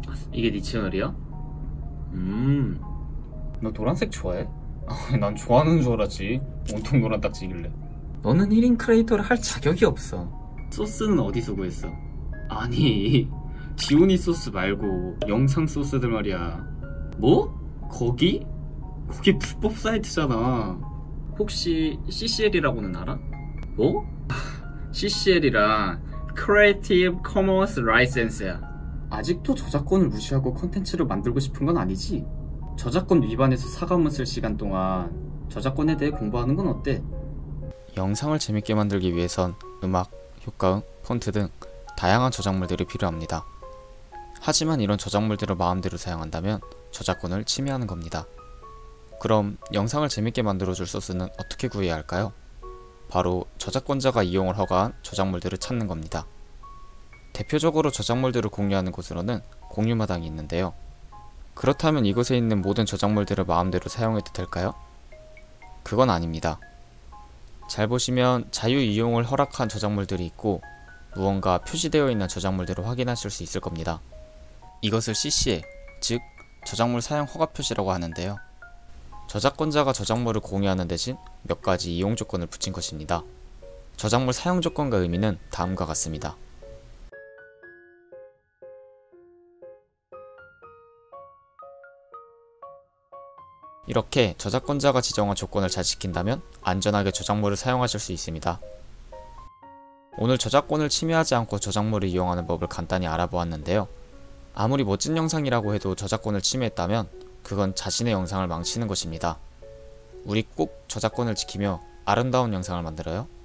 이게 네 채널이야? 너 노란색 좋아해? 난 좋아하는 줄 알았지. 온통 노란 딱지길래. 너는 1인 크리에이터를 할 자격이 없어. 소스는 어디서 구했어? 아니, 지오니 소스 말고 영상 소스들 말이야. 뭐? 거기? 거기 불법 사이트잖아. 혹시 CCL이라고는 알아? 뭐? CCL이란 Creative Commons License야. 아직도 저작권을 무시하고 콘텐츠를 만들고 싶은 건 아니지? 저작권 위반해서 사과문 쓸 시간 동안 저작권에 대해 공부하는 건 어때? 영상을 재밌게 만들기 위해선 음악, 효과음, 폰트 등 다양한 저작물들이 필요합니다. 하지만 이런 저작물들을 마음대로 사용한다면 저작권을 침해하는 겁니다. 그럼 영상을 재밌게 만들어줄 소스는 어떻게 구해야 할까요? 바로 저작권자가 이용을 허가한 저작물들을 찾는 겁니다. 대표적으로 저작물들을 공유하는 곳으로는 공유마당이 있는데요. 그렇다면 이곳에 있는 모든 저작물들을 마음대로 사용해도 될까요? 그건 아닙니다. 잘 보시면 자유 이용을 허락한 저작물들이 있고 무언가 표시되어 있는 저작물들을 확인하실 수 있을 겁니다. 이것을 CCL, 즉 저작물 사용 허가 표시라고 하는데요. 저작권자가 저작물을 공유하는 대신 몇 가지 이용 조건을 붙인 것입니다. 저작물 사용 조건과 의미는 다음과 같습니다. 이렇게 저작권자가 지정한 조건을 잘 지킨다면 안전하게 저작물을 사용하실 수 있습니다. 오늘 저작권을 침해하지 않고 저작물을 이용하는 법을 간단히 알아보았는데요. 아무리 멋진 영상이라고 해도 저작권을 침해했다면 그건 자신의 영상을 망치는 것입니다. 우리 꼭 저작권을 지키며 아름다운 영상을 만들어요.